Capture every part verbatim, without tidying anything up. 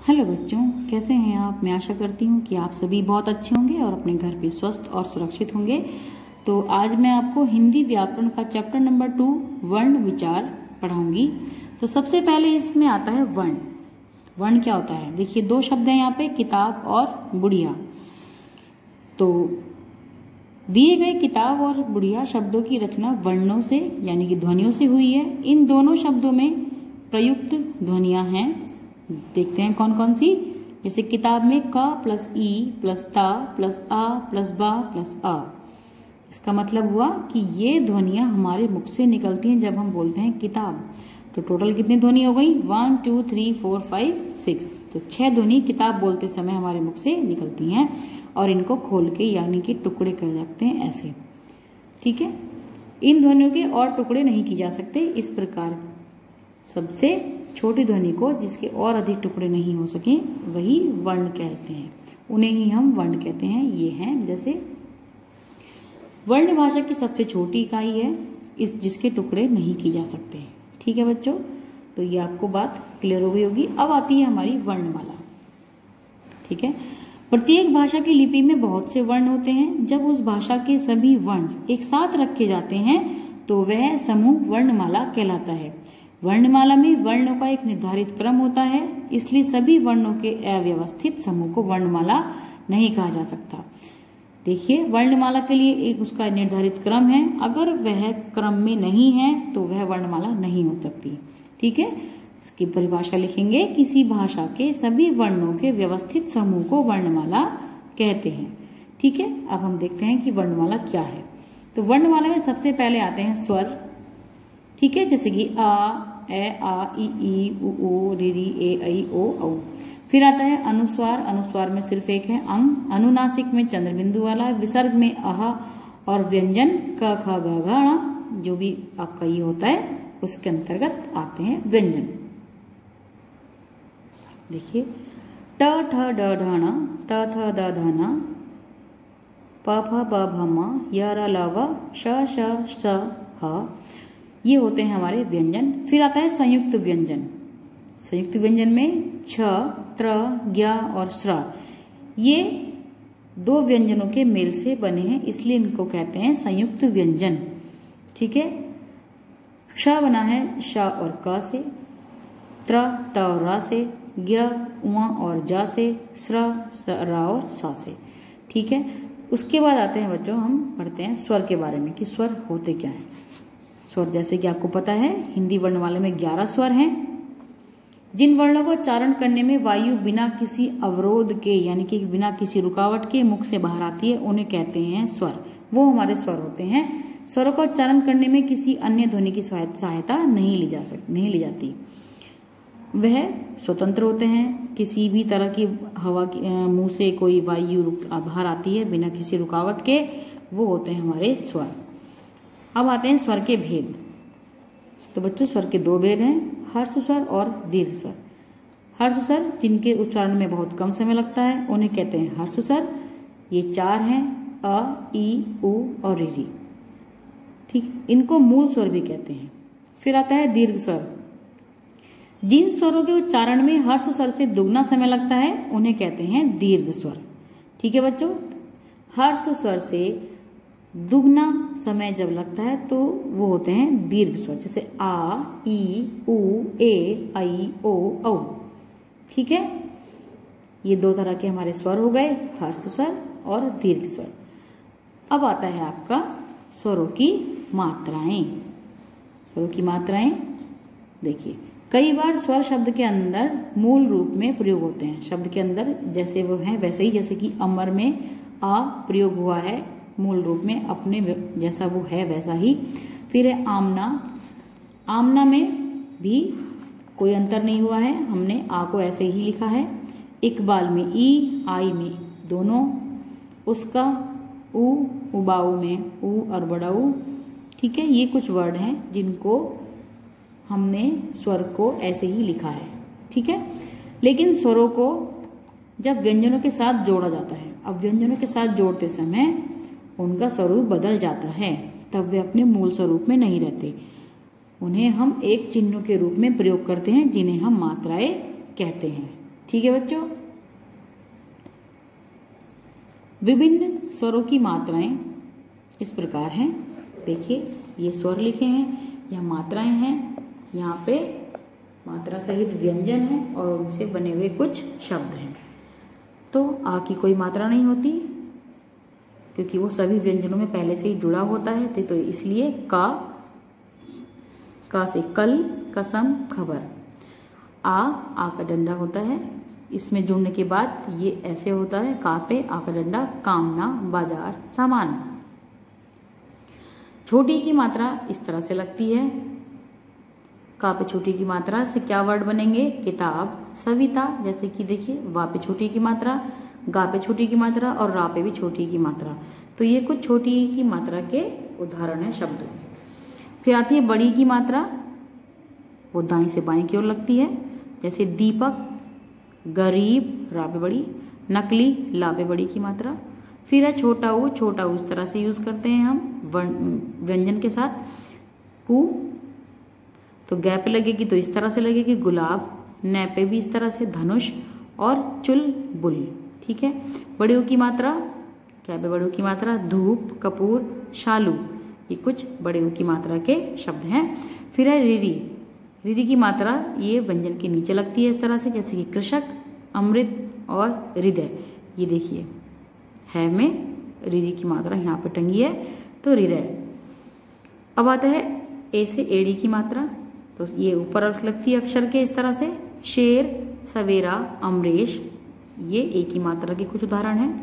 Hello बच्चों, कैसे हैं आप। मैं आशा करती हूँ कि आप सभी बहुत अच्छे होंगे और अपने घर पे स्वस्थ और सुरक्षित होंगे। तो आज मैं आपको हिंदी व्याकरण का चैप्टर नंबर टू वर्ण विचार पढ़ाऊंगी। तो सबसे पहले इसमें आता है वर्ण। वर्ण क्या होता है, देखिए दो शब्द हैं यहाँ पे, किताब और गुड़िया। तो दिए गए किताब और गुड़िया शब्दों की रचना वर्णों से यानी कि ध्वनियों से हुई है। इन दोनों शब्दों में प्रयुक्त ध्वनियां हैं, देखते हैं कौन कौन सी। जैसे किताब में क प्लस ई प्लस ता प्लस आ प्लस बा प्लस आ। इसका मतलब हुआ कि ये ध्वनियां हमारे मुख से निकलती हैं जब हम बोलते हैं किताब। तो टोटल कितनी ध्वनि हो गई, one two three four five six. तो छह ध्वनि किताब बोलते समय हमारे मुख से निकलती हैं और इनको खोल के यानी कि टुकड़े कर सकते हैं ऐसे, ठीक है। इन ध्वनियों के और टुकड़े नहीं किए जा सकते। इस प्रकार सबसे छोटी ध्वनि को जिसके और अधिक टुकड़े नहीं हो सके वही वर्ण कहते हैं, उन्हें ही हम वर्ण कहते हैं। ये हैं जैसे वर्ण भाषा की सबसे छोटी इकाई है इस जिसके टुकड़े नहीं किए जा सकते, ठीक है बच्चों। तो ये आपको बात क्लियर हो गई होगी। अब आती है हमारी वर्णमाला, ठीक है। प्रत्येक भाषा की लिपि में बहुत से वर्ण होते हैं। जब उस भाषा के सभी वर्ण एक साथ रखे जाते हैं तो वह समूह वर्णमाला कहलाता है। वर्णमाला में वर्णों का एक निर्धारित क्रम होता है, इसलिए सभी वर्णों के अव्यवस्थित समूह को वर्णमाला नहीं कहा जा सकता। देखिए वर्णमाला के लिए एक उसका निर्धारित क्रम है, अगर वह क्रम में नहीं है तो वह वर्णमाला नहीं हो सकती, ठीक है। इसकी परिभाषा लिखेंगे, किसी भाषा के सभी वर्णों के व्यवस्थित समूह को वर्णमाला कहते हैं, ठीक है। अब हम देखते हैं कि वर्णमाला क्या है। तो वर्णमाला में सबसे पहले आते हैं स्वर, ठीक है, जैसे कि आ, ए, आ, ई, ई, उ, ऊ, री, री, ए, ऐ, ओ, औ। फिर आता है अनुस्वार। अनुस्वार में सिर्फ एक है अंग। अनुनासिक में चंद्र बिंदु वाला। विसर्ग में अह और व्यंजन क, ख, ग, घ, ण, जो भी आपका ये होता है उसके अंतर्गत आते हैं व्यंजन। देखिए ट, ठ, ड, ढ, ण, त, थ, द, ध, न, प, फ, ब, भ, म, य, र, ल, व, श, श, स, ह। ये होते हैं हमारे व्यंजन। फिर आता है संयुक्त व्यंजन। संयुक्त व्यंजन में छ, त्र, ज्ञ और श्र, ये दो व्यंजनों के मेल से बने हैं, इसलिए इनको कहते हैं संयुक्त व्यंजन, ठीक है। क्ष बना है श और क से, त्र, त और र से, ज्ञ, उआ और ज से, श्र, र और स से, ठीक है। उसके बाद आते हैं बच्चों, हम पढ़ते हैं स्वर के बारे में कि स्वर होते क्या हैं। स्वर जैसे कि आपको पता है हिंदी वर्णमाला में ग्यारह स्वर हैं। जिन वर्णों को उच्चारण करने में वायु बिना किसी अवरोध के यानी कि बिना किसी रुकावट के मुख से बाहर आती है उन्हें कहते हैं स्वर, वो हमारे स्वर होते हैं। स्वरों का उच्चारण करने में किसी अन्य ध्वनि की सहायता नहीं ली जा सकती नहीं ली जाती, वह स्वतंत्र होते हैं। किसी भी तरह की हवा की मुंह से कोई वायु बाहर आती है बिना किसी रुकावट के, वो होते हैं हमारे स्वर। अब आते हैं स्वर के भेद। तो बच्चों स्वर के दो भेद हैं, हर्ष स्वर और दीर्घ स्वर। हर्ष स्वर जिनके उच्चारण में बहुत कम समय लगता है उन्हें कहते हैं हर्ष स्वर। ये चार हैं, अ, ई, उ और री, री, ठीक। इनको मूल स्वर भी कहते हैं। फिर आता है दीर्घ स्वर। जिन स्वरों के उच्चारण में हर्ष स्वर से दुगना समय लगता है उन्हें कहते हैं दीर्घ स्वर, ठीक है बच्चों। हर्ष स्वर से दुगना समय जब लगता है तो वो होते हैं दीर्घ स्वर, जैसे आ, ई, उ, ए, ऐ, ओ, औ, ठीक है। ये दो तरह के हमारे स्वर हो गए, हर्ष स्वर और दीर्घ स्वर। अब आता है आपका स्वरों की मात्राएं। स्वरों की मात्राएं देखिए, कई बार स्वर शब्द के अंदर मूल रूप में प्रयोग होते हैं। शब्द के अंदर जैसे वो हैं वैसे ही, जैसे कि अमर में आ प्रयोग हुआ है मूल रूप में, अपने जैसा वो है वैसा ही। फिर है आमना। आमना में भी कोई अंतर नहीं हुआ है, हमने आ को ऐसे ही लिखा है। इकबाल में ई, आई में दोनों, उसका उ, उबाऊ में उ और बड़ाऊ, ठीक है। ये कुछ वर्ड हैं जिनको हमने स्वर को ऐसे ही लिखा है, ठीक है। लेकिन स्वरों को जब व्यंजनों के साथ जोड़ा जाता है, अब व्यंजनों के साथ जोड़ते समय उनका स्वरूप बदल जाता है, तब वे अपने मूल स्वरूप में नहीं रहते। उन्हें हम एक चिन्हों के रूप में प्रयोग करते हैं जिन्हें हम मात्राएं कहते हैं, ठीक है बच्चों। विभिन्न स्वरों की मात्राएं इस प्रकार हैं। देखिए ये स्वर लिखे हैं, यह मात्राएं हैं, यहाँ पे मात्रा सहित व्यंजन है और उनसे बने हुए कुछ शब्द हैं। तो आ की कोई मात्रा नहीं होती क्योंकि वो सभी व्यंजनों में पहले से ही जुड़ा होता है, तो इसलिए का का से कल, कसम, खबर। आ आ का डंडा होता है, इसमें जुड़ने के बाद ये ऐसे होता है, का पे आ का डंडा, कामना, बाजार, सामान। छोटी की मात्रा इस तरह से लगती है। का पे छोटी की मात्रा से क्या वर्ड बनेंगे? किताब, सविता। जैसे कि देखिए वा पे छोटी की मात्रा, गा पे छोटी की मात्रा और रा पे भी छोटी की मात्रा। तो ये कुछ छोटी की मात्रा के उदाहरण है शब्दों में। फिर आती है बड़ी की मात्रा, वो दाएं से बाएं की ओर लगती है। जैसे दीपक, गरीब, रा पे बड़ी, नकली, ला पे बड़ी की मात्रा। फिर है छोटा ऊ, छोटा ऊ इस तरह से यूज करते हैं हम व्यंजन के साथ। कु तो गै पे लगेगी तो इस तरह से लगेगी गुलाब, नै पे भी इस तरह से धनुष और चुल बुल। ठीक है। बड़े ऊ की मात्रा, क्या पे बड़े ऊ की मात्रा, धूप, कपूर, शालू। ये कुछ बड़े ऊ की मात्रा के शब्द हैं। फिर है रीरी, रीरी की मात्रा ये व्यंजन के नीचे लगती है इस तरह से, जैसे कि कृषक, अमृत और हृदय। ये देखिए है में रीरी की मात्रा यहाँ पे टंगी है, तो हृदय। अब आता है ए से एड़ी की मात्रा, तो ये ऊपर लगती है अक्षर के इस तरह से। शेर, सवेरा, अमरेश, ये ए की मात्रा के कुछ उदाहरण हैं।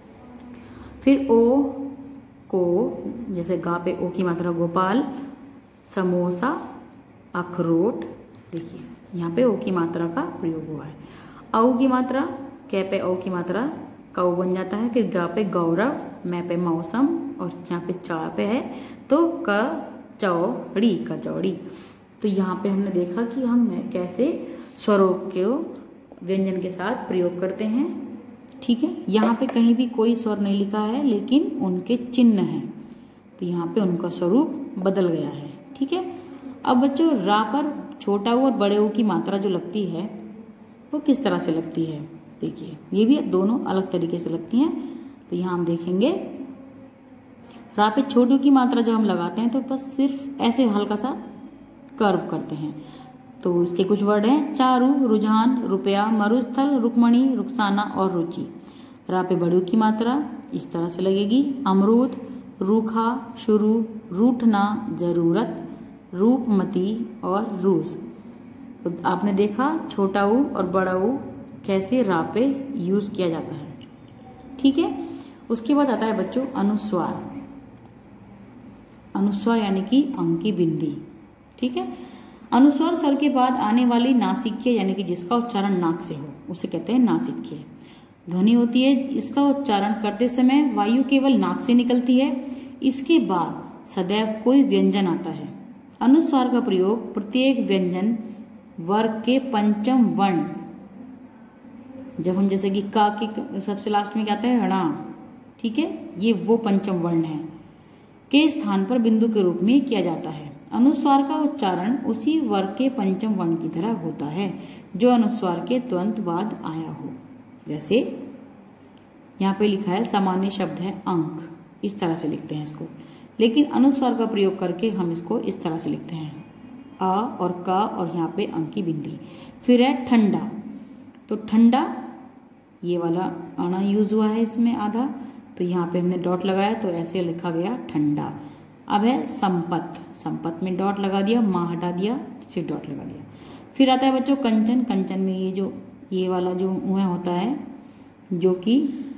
फिर ओ को, जैसे गा पे ओ की मात्रा गोपाल, समोसा, अखरोट। देखिए यहाँ पे ओ की मात्रा का प्रयोग हुआ है। औ की मात्रा, कै पे औ की मात्रा कौ बन जाता है। फिर गा पे गौरव, मै पे मौसम और यहाँ पे चा पे है तो क चौड़ी, कचौड़ी। तो यहाँ पे हमने देखा कि हम कैसे स्वरों के व्यंजन के साथ प्रयोग करते हैं। ठीक है। यहाँ पे कहीं भी कोई स्वर नहीं लिखा है लेकिन उनके चिन्ह हैं, तो यहाँ पे उनका स्वरूप बदल गया है। ठीक है। अब बच्चों रा पर छोटा ऊ और बड़े ऊ की मात्रा जो लगती है वो किस तरह से लगती है? देखिए ये भी दोनों अलग तरीके से लगती हैं। तो यहाँ हम देखेंगे रा पे छोटू की मात्रा जब हम लगाते हैं तो बस सिर्फ ऐसे हल्का सा कर्व करते हैं। तो इसके कुछ वर्ड हैं, चारू, रुझान, रुपया, मरुस्थल, रुक्मणी, रुखसाना और रुचि। रा पे बड़ू की मात्रा इस तरह से लगेगी, अमरूद, रूखा, शुरू, रूठना, जरूरत, रूपमती और रूस। तो आपने देखा छोटा ऊ और बड़ा ऊ कैसे रा पे यूज किया जाता है। ठीक है। उसके बाद आता है बच्चों अनुस्वार। अनुस्वार यानी कि अंक की बिंदी। ठीक है। अनुस्वार स्वर के बाद आने वाली नासिक्य यानी कि जिसका उच्चारण नाक से हो उसे कहते हैं नासिक्य। ध्वनि होती है, इसका उच्चारण करते समय वायु केवल नाक से निकलती है। इसके बाद सदैव कोई व्यंजन आता है। अनुस्वार का प्रयोग प्रत्येक व्यंजन वर्ग के पंचम वर्ण, जब हम जैसे कि का के सबसे लास्ट में क्या आता है णा, ठीक है, ये वो पंचम वर्ण है, के स्थान पर बिंदु के रूप में किया जाता है। अनुस्वार का उच्चारण उसी वर्ग के पंचम वर्ण की तरह होता है जो अनुस्वार के तुरंत बाद आया हो। जैसे यहाँ पे लिखा है सामान्य शब्द है अंक, इस तरह से लिखते हैं इसको, लेकिन अनुस्वार का प्रयोग करके हम इसको इस तरह से लिखते हैं आ और का और यहाँ पे अंक की बिंदी। फिर है ठंडा, तो ठंडा ये वाला आना यूज हुआ है इसमें आधा, तो यहाँ पे हमने डॉट लगाया तो ऐसे लिखा गया ठंडा। अब है संपत, संपत में डॉट लगा दिया, माँ हटा दिया, सिर्फ डॉट लगा दिया। फिर आता है बच्चों कंचन, कंचन में ये जो ये वाला जो मुँह होता है जो कि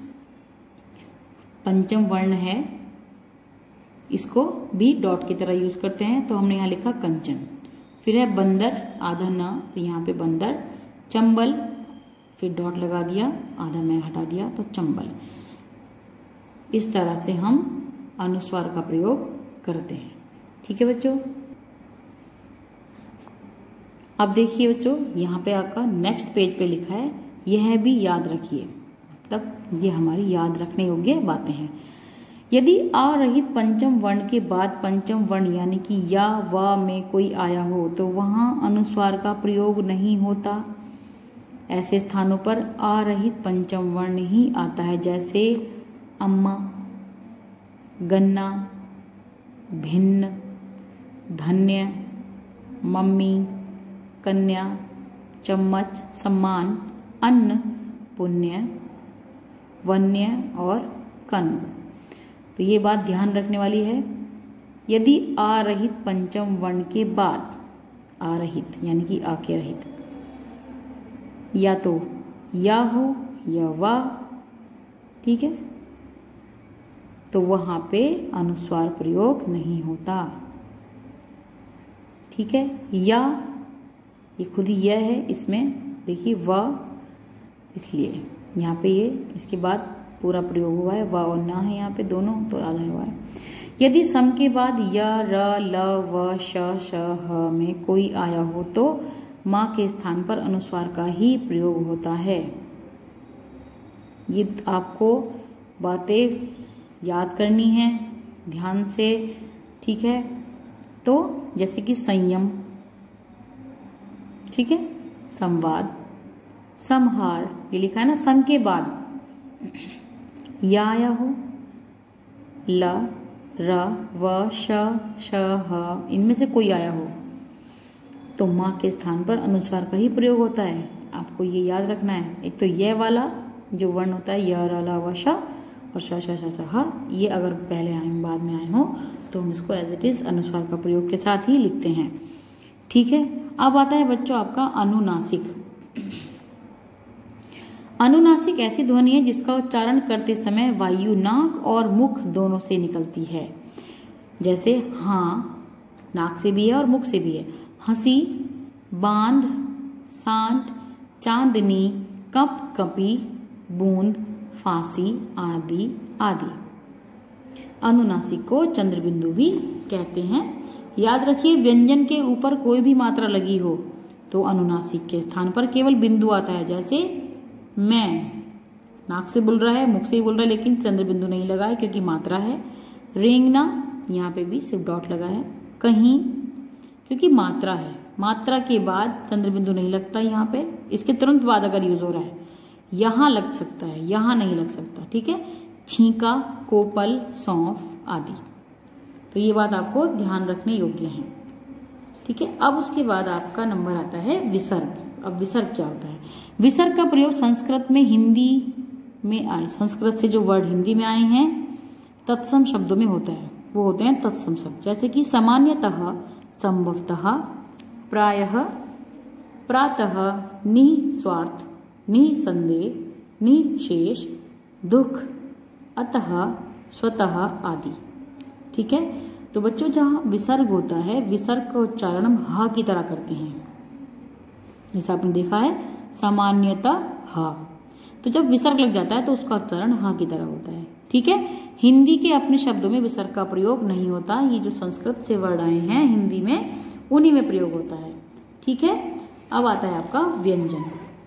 पंचम वर्ण है, इसको भी डॉट की तरह यूज करते हैं, तो हमने यहाँ लिखा कंचन। फिर है बंदर, आधा न, तो यहाँ पे बंदर। चंबल, फिर डॉट लगा दिया, आधा मैं हटा दिया, तो चंबल। इस तरह से हम अनुस्वार का प्रयोग करते हैं। ठीक है बच्चों। अब देखिए बच्चों यहाँ पे आपका नेक्स्ट पेज पे लिखा है यह भी याद रखिए, मतलब ये हमारी याद रखने योग्य बातें हैं। यदि आ रहित पंचम वर्ण के बाद पंचम वर्ण यानी कि या व में कोई आया हो तो वहां अनुस्वार का प्रयोग नहीं होता। ऐसे स्थानों पर आ रहित पंचम वर्ण ही आता है, जैसे अम्मा, गन्ना, भिन्न, धन्य, मम्मी, कन्या, चम्मच, सम्मान, अन्न, पुण्य, वन्य और कन्व। तो ये बात ध्यान रखने वाली है। यदि आ रहित पंचम वर्ण के बाद, आ रहित यानी कि आ के रहित, या तो या हो या वा, ठीक है, तो वहां पे अनुस्वार प्रयोग नहीं होता। ठीक है, या ये खुद ही यह है, इसमें देखिए वा, इसलिए यहाँ पे ये इसके बाद पूरा प्रयोग हुआ है, वा और ना है यहाँ पे दोनों, तो आधा हुआ है। यदि सम के बाद य, र, ल, व, श, श, ह में कोई आया हो तो माँ के स्थान पर अनुस्वार का ही प्रयोग होता है। ये आपको बातें याद करनी है ध्यान से, ठीक है। तो जैसे कि संयम, ठीक है, संवाद, संहार, ये लिखा है ना, सम के बाद या आया हो, ल, र, व, श, श, ह इनमें से कोई आया हो तो माँ के स्थान पर अनुस्वार का ही प्रयोग होता है। आपको ये याद रखना है। एक तो ये वाला जो वर्ण होता है, य, र, ल, व, श, और श, श, श, श, ह, ये अगर पहले आए बाद में आए हो तो हम इसको एज इट इज अनुस्वार का प्रयोग के साथ ही लिखते हैं। ठीक है, अब आता है बच्चों आपका अनुनासिक। अनुनासिक ऐसी ध्वनि है जिसका उच्चारण करते समय वायु नाक और मुख दोनों से निकलती है। जैसे हाँ, नाक से भी है और मुख से भी है। हंसी, बांध, सांड, चांदनी, कप, कपी, बूंद, फांसी आदि आदि। अनुनासिक को चंद्रबिंदु भी कहते हैं। याद रखिए, व्यंजन के ऊपर कोई भी मात्रा लगी हो तो अनुनासिक के स्थान पर केवल बिंदु आता है। जैसे मैं, नाक से बोल रहा है, मुख से ही बोल रहा है, लेकिन चंद्र बिंदु नहीं लगा है क्योंकि मात्रा है। रेंगना, यहाँ पे भी सिर्फ डॉट लगा है। कहीं, क्योंकि मात्रा है, मात्रा के बाद चंद्र बिंदु नहीं लगता यहाँ पे, इसके तुरंत बाद अगर यूज हो रहा है यहाँ लग सकता है, यहाँ नहीं लग सकता। ठीक है, छींका, कोपल, सौंफ आदि। तो ये बात आपको ध्यान रखने योग्य है। ठीक है, अब उसके बाद आपका नंबर आता है विसर्ग। अब विसर्ग क्या होता है? विसर्ग का प्रयोग संस्कृत में हिंदी में आए, संस्कृत से जो वर्ड हिंदी में आए हैं तत्सम शब्दों में होता है, वो होते हैं तत्सम शब्द। जैसे कि सामान्यतः, संभवतः, प्रायः, प्रातः, निस्वार्थ, निसंदेह, निशेष, दुख, अतः, स्वतः आदि। ठीक है, तो बच्चों जहां विसर्ग होता है, विसर्ग का उच्चारण हम हा की तरह करते हैं। जैसा आपने देखा है सामान्यतः हा, तो जब विसर्ग लग जाता है तो उसका उच्चारण हा की तरह होता है। ठीक है, हिंदी के अपने शब्दों में विसर्ग का प्रयोग नहीं होता। ये जो संस्कृत से वर्ड आए हैं हिंदी में, उन्हीं में प्रयोग होता है। ठीक है, अब आता है आपका व्यंजन।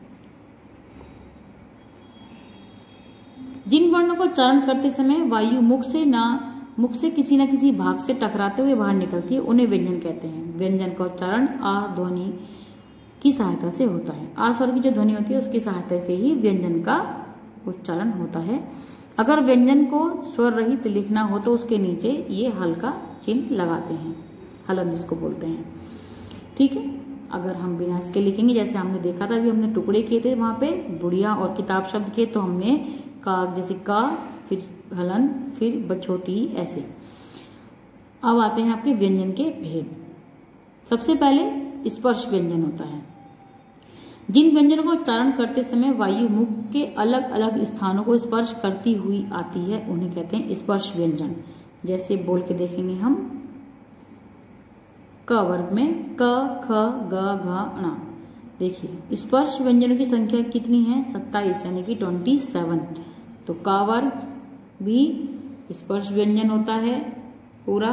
जिन वर्णों को उच्चारण करते समय वायु मुख से ना मुख से किसी न किसी भाग से टकराते हुए बाहर निकलती है, उन्हें व्यंजन कहते हैं। व्यंजन का उच्चारण आ ध्वनि की सहायता से होता है। आ स्वर की जो ध्वनि होती है उसकी सहायता से ही व्यंजन का उच्चारण होता है। अगर व्यंजन को स्वर रहित लिखना हो तो उसके नीचे ये हल का चिन्ह लगाते हैं, हलन जिसको बोलते हैं। ठीक है, अगर हम बिना इसके लिखेंगे, जैसे हमने देखा था, अभी हमने टुकड़े किए थे वहां पे बुढ़िया और किताब शब्द के, तो हमने का जैसे का, फिर हलन, फिर बछोटी, ऐसे। अब आते हैं आपके व्यंजन के भेद। सबसे पहले स्पर्श व्यंजन होता है। जिन व्यंजनों को उच्चारण करते समय वायु मुख के अलग अलग स्थानों को स्पर्श करती हुई आती है, उन्हें कहते हैं स्पर्श व्यंजन। जैसे बोल के देखेंगे हम, क वर्ग में क, ख, ग, घ, ण। देखिए स्पर्श व्यंजनों की संख्या कितनी है? सत्ताईस, यानी कि ट्वेंटी सेवन। तो का वर्ग भी स्पर्श व्यंजन होता है पूरा,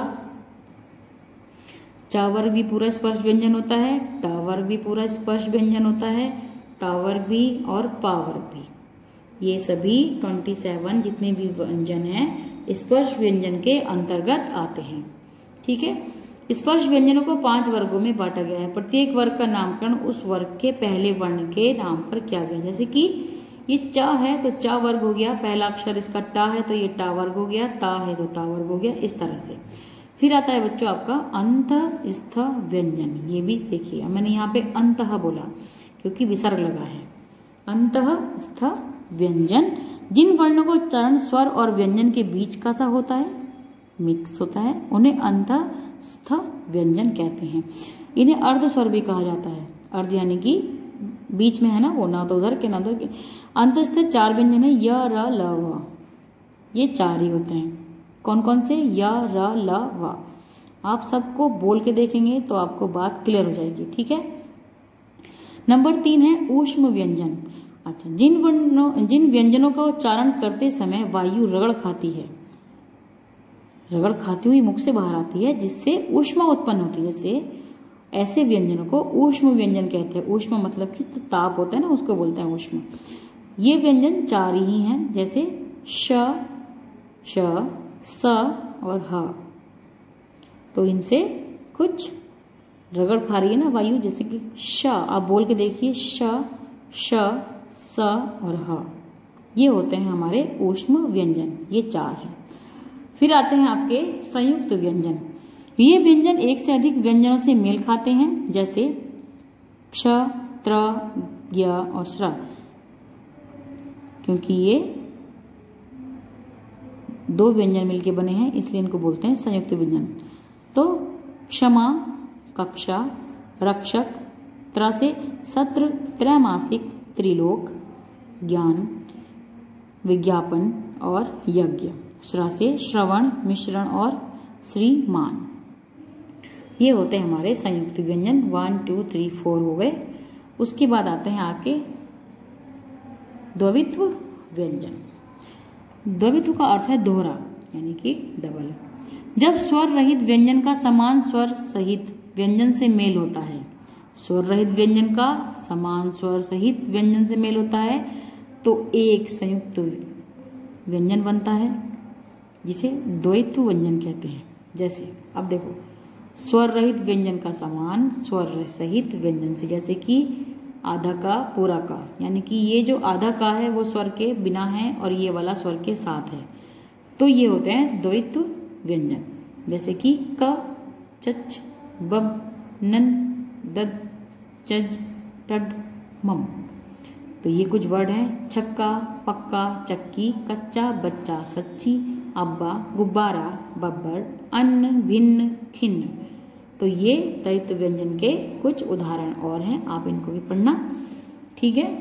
चा वर्ग भी पूरा स्पर्श व्यंजन होता है, टा वर्ग भी पूरा स्पर्श व्यंजन होता है, ता वर्ग भी और पा वर्ग भी। ये सभी सत्ताईस जितने भी व्यंजन हैं स्पर्श व्यंजन के अंतर्गत आते हैं। ठीक है, स्पर्श व्यंजनों को पांच वर्गों में बांटा गया है। प्रत्येक वर्ग का नामकरण उस वर्ग के पहले वर्ण के नाम पर किया गया। जैसे कि ये च है तो च वर्ग हो गया, पहला अक्षर इसका टा है तो ये टा वर्ग हो गया, ता है तो ता वर्ग हो गया, इस तरह से। फिर आता है बच्चों आपका अंतस्थ व्यंजन। ये भी देखिए मैंने यहाँ पे अंतः बोला क्योंकि विसर्ग लगा है। अंतस्थ व्यंजन जिन वर्णों को उच्चारण स्वर और व्यंजन के बीच का सा होता है, मिक्स होता है, उन्हें अंतस्थ व्यंजन कहते हैं। इन्हें अर्ध स्वर भी कहा जाता है। अर्ध यानी कि बीच में है ना, वो ना तो उधर के ना उधर के। अंतस्थ चार व्यंजन है, य र ल व, ये चार ही होते हैं। कौन कौन से? य र ल व। आप सबको बोल के देखेंगे तो आपको बात क्लियर हो जाएगी, ठीक है। नंबर तीन है ऊष्म व्यंजन। अच्छा, जिन वर्णों जिन व्यंजनों का उच्चारण करते समय वायु रगड़ खाती है, रगड़ खाती हुई मुख से बाहर आती है, जिससे ऊष्मा उत्पन्न होती है, जैसे ऐसे व्यंजनों को ऊष्म व्यंजन कहते हैं। ऊष्म मतलब कि ताप होता है ना, उसको बोलते हैं ऊष्म। ये व्यंजन चार ही हैं, जैसे श, श, स और ह। तो इनसे कुछ रगड़ खा रही है ना वायु, जैसे कि श, आप बोल के देखिए, श, श, स और ह। ये होते हैं हमारे ऊष्म व्यंजन, ये चार हैं। फिर आते हैं आपके संयुक्त व्यंजन। ये व्यंजन एक से अधिक व्यंजनों से मेल खाते हैं, जैसे क्ष, त्र, ज्ञ और श्र। क्योंकि ये दो व्यंजन मिलके बने हैं इसलिए इनको बोलते हैं संयुक्त व्यंजन। तो क्षमा, कक्षा, रक्षक, त्र से सत्र, त्रैमासिक, त्रिलोक, ज्ञान, विज्ञापन और यज्ञ। श्र से श्रवण, मिश्रण और श्रीमान। ये होते हैं हमारे संयुक्त व्यंजन। वन टू थ्री फोर हो गए। उसके बाद आते हैं आपके द्वित्व व्यंजन। द्वित्व का अर्थ है दोहरा, यानी कि डबल। जब स्वर रहित व्यंजन का समान स्वर सहित व्यंजन से मेल होता है, स्वर रहित व्यंजन का समान स्वर सहित व्यंजन से मेल होता है तो एक संयुक्त व्यंजन बनता है, जिसे द्वैत्व व्यंजन कहते हैं। जैसे अब देखो, स्वर रहित व्यंजन का समान स्वर सहित व्यंजन से, जैसे कि आधा का पूरा का, यानी कि ये जो आधा का है वो स्वर के बिना है और ये वाला स्वर के साथ है, तो ये होते हैं द्वैत्व व्यंजन। जैसे कि क, चच, बब, नन, दद, चज, टड, मम। तो ये कुछ वर्ड हैं। छक्का, पक्का, चक्की, कच्चा, बच्चा, सच्ची, अब्बा, गुब्बारा, बब्बर, अन्न, भिन्न, खिन्न। तो ये द्वैत्व व्यंजन के कुछ उदाहरण और हैं, आप इनको भी पढ़ना, ठीक है।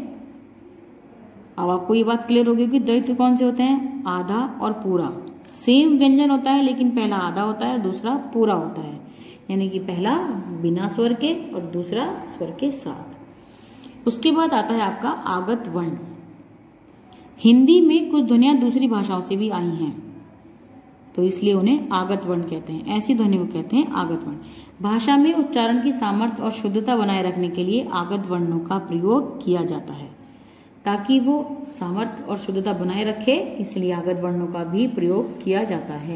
अब आपको ये बात क्लियर होगी कि द्वैत्व कौन से होते हैं? आधा और पूरा। सेम व्यंजन होता है लेकिन पहला आधा होता है और दूसरा पूरा होता है, यानी कि पहला बिना स्वर के और दूसरा स्वर के साथ। उसके बाद आता है आपका आगत वर्ण। हिंदी में कुछ ध्वनियां दूसरी भाषाओं से भी आई हैं, तो इसलिए उन्हें आगत वर्ण कहते हैं। ऐसी ध्वनि को कहते हैं आगत वर्ण। भाषा में उच्चारण की सामर्थ्य और शुद्धता बनाए रखने के लिए आगत वर्णों का प्रयोग किया जाता है, ताकि वो सामर्थ्य और शुद्धता बनाए रखे, इसलिए आगत वर्णों का भी प्रयोग किया जाता है।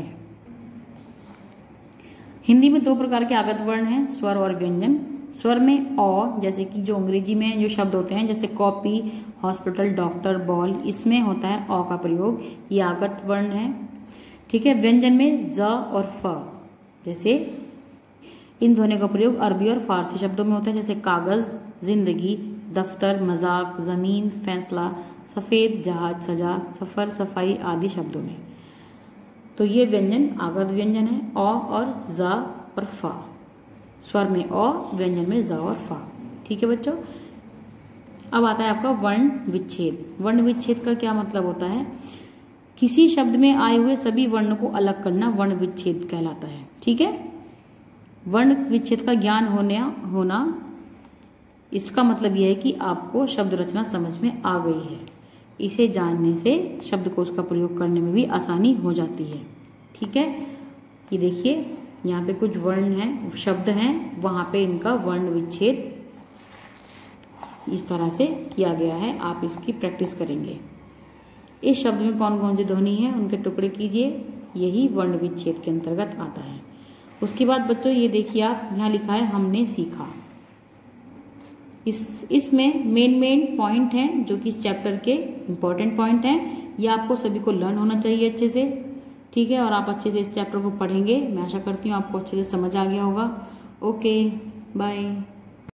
हिंदी में दो प्रकार के आगत वर्ण हैं, स्वर और व्यंजन। स्वर में अ, जैसे कि जो अंग्रेजी में जो शब्द होते हैं, जैसे कॉपी, हॉस्पिटल, डॉक्टर, बॉल, इसमें होता है अ का प्रयोग, ये आगत वर्ण है, ठीक है। व्यंजन में ज और फ, जैसे इन ध्वनियों का प्रयोग अरबी और फारसी शब्दों में होता है, जैसे कागज, जिंदगी, दफ्तर, मजाक, जमीन, फैसला, सफेद, जहाज, सजा, सफर, सफाई आदि शब्दों में। तो ये व्यंजन आगत व्यंजन है, अ और ज और फ। स्वर में अ, व्यंजन में ज और फ, ठीक है बच्चों। अब आता है आपका वर्ण विच्छेद। वर्ण विच्छेद का क्या मतलब होता है? किसी शब्द में आए हुए सभी वर्णों को अलग करना वर्ण विच्छेद कहलाता है, ठीक है। वर्ण विच्छेद का ज्ञान होने होना इसका मतलब यह है कि आपको शब्द रचना समझ में आ गई है। इसे जानने से शब्दकोश का प्रयोग करने में भी आसानी हो जाती है, ठीक है। ये देखिए यहाँ पे कुछ वर्ण हैं, शब्द हैं, वहां पे इनका वर्ण विच्छेद इस तरह से किया गया है। आप इसकी प्रैक्टिस करेंगे। इस शब्द में कौन कौन सी ध्वनि है उनके टुकड़े कीजिए, यही वर्ण विच्छेद के अंतर्गत आता है। उसके बाद बच्चों ये देखिए आप, यहाँ लिखा है हमने सीखा। इस इसमें मेन मेन पॉइंट हैं जो कि इस चैप्टर के इम्पोर्टेंट पॉइंट हैं। ये आपको सभी को लर्न होना चाहिए अच्छे से, ठीक है। और आप अच्छे से इस चैप्टर को पढ़ेंगे, मैं आशा करती हूँ आपको अच्छे से समझ आ गया होगा। Okay bye.